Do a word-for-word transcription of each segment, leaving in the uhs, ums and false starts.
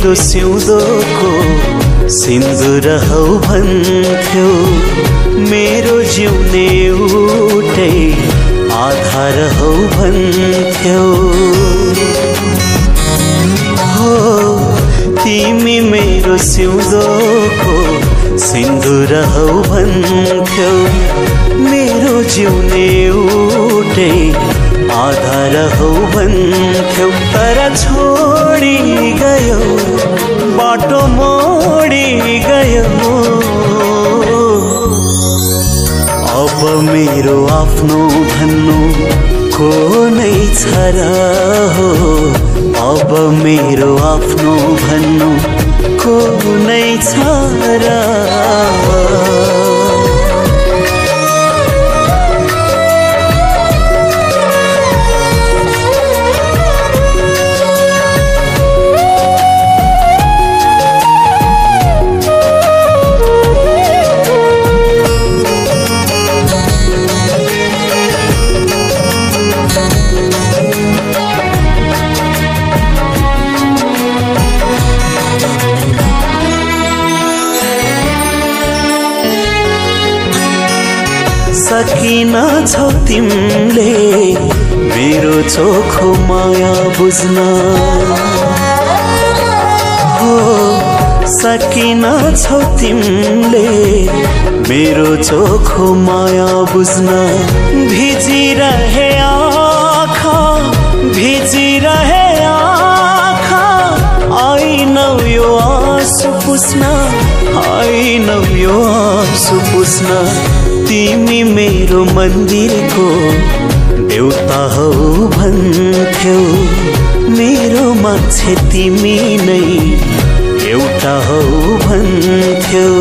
मेरो सिउँदोको सिन्दुर हौ भन्थ्यो, मेरो जिउने एउटै आधार हौ भन्थ्यो। हो तिमी मेरो सिउँदोको सिन्दुर हौ भन्थ्यौ, मेरो जिउने एउटै आधार हौ भन्थ्यौ। तर छोडी गयो, बाटो मोडी गयो, अब मेरो आफ्नो भन्नु को नै छ र हो, अब मेरो आफ्नो भन्नु को नै छ र। सकिन छौ तिमीले मेरो चोखो माया बुझ्न, हो सकिन छौ तिमीले मेरो चोखो माया बुझ्न। भिजिरहे आँखा, भिजिरहे आँखा, आइनौ यो आँसु पुस्न, आइनौ यो आँसु पुस्न। तिमी मेरो मन्दिरको देउता हौ भन्थ्यौ, मेरो मान्छे तिमी नै एउटा हौ भन्थ्यौ।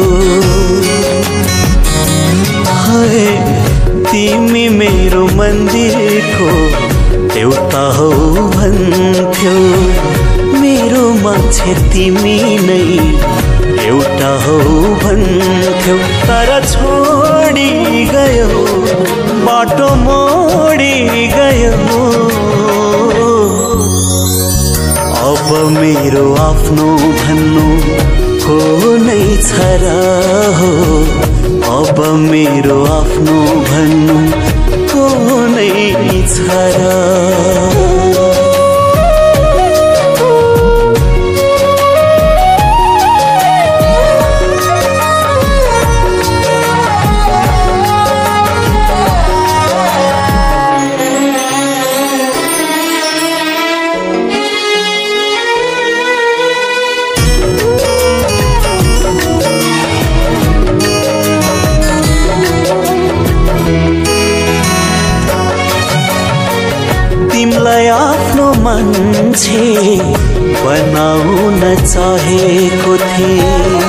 हाय तिमी मेरो मन्दिरको देउता हौ भन्थ्यौ, मेरो मान्छे तिमी नै एउटा हौ भन्थ्यौ। तर छोडी गयो, बाटो मोडी गयो, अब मेरो आफ्नो भन्नु को नै छ र हो, अब मेरो आफ्नो भन्नु को नै छ र। तिमीलाई आफ्नो मान्छे बनाउन चाहेको थिएँ,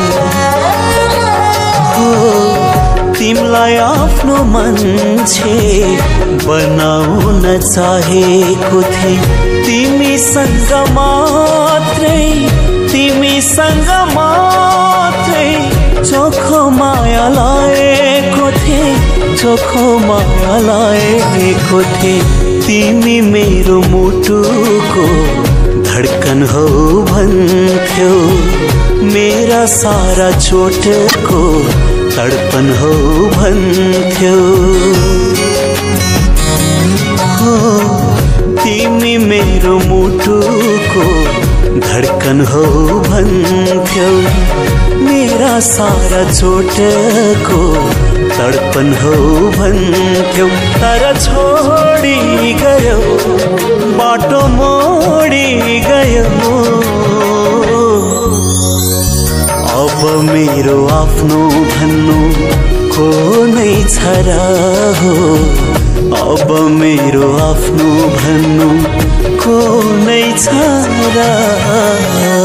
हो तिमीलाई आफ्नो मान्छे बनाउन चाहेको थिएँ। तिमीसँग मात्रै, तिमीसँग मात्रै चोखो माया लाएको थिएँ, चोखो माया लाएको थिएँ। तिमी मेरो मुटुको धड्कन हौ भन्थ्यौ, मेरा सारा चोटको तडपन हौ भन्थ्यौ। हो तिमी मेरो मुटुको धड्कन हौ भन्थ्यौ, मेरा सारा चोटको तडपन हौ भन्थ्यौ। तर छोडी गयो, बाटो मोडी गयो, अब मेरो आफ्नो भन्नु को नै छ र हो, अब मेरो आफ्नो भन्नु को नै छ र।